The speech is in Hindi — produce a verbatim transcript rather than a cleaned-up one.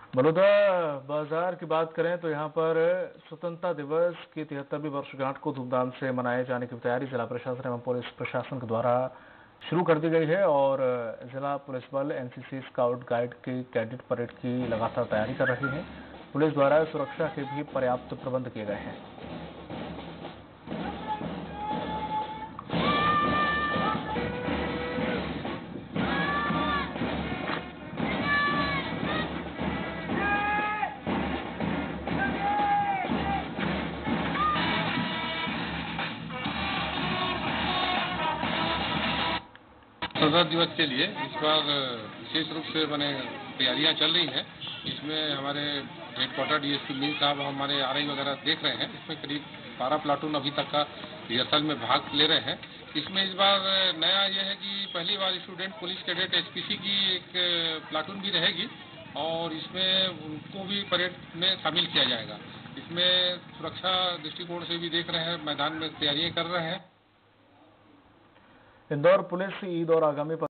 बलौदा बाजार की बात करें तो यहाँ पर स्वतंत्रता दिवस की तिहत्तरवीं वर्षगांठ को धूमधाम से मनाए जाने की तैयारी जिला प्रशासन एवं पुलिस प्रशासन के द्वारा शुरू कर दी गई है और जिला पुलिस बल एनसीसी स्काउट गाइड की कैडेट परेड की लगातार तैयारी कर रही है। पुलिस द्वारा सुरक्षा के भी पर्याप्त प्रबंध किए गए हैं। स्वतंत्रता दिवस के लिए इस बार विशेष रूप से मैंने तैयारियां चल रही हैं। इसमें हमारे हेडक्वार्टर डीएसपी मीर साहब हमारे आरआई वगैरह देख रहे हैं। इसमें करीब बारह प्लाटून अभी तक का रिहर्सल में भाग ले रहे हैं। इसमें इस बार नया यह है कि पहली बार स्टूडेंट पुलिस कैडेट एचपीसी की एक प्लाटून भी रहेगी और इसमें उनको भी परेड में शामिल किया जाएगा। इसमें सुरक्षा दृष्टिकोण से भी देख रहे हैं, मैदान में तैयारियां कर रहे हैं। इंदौर पुलिस ईद और आगामी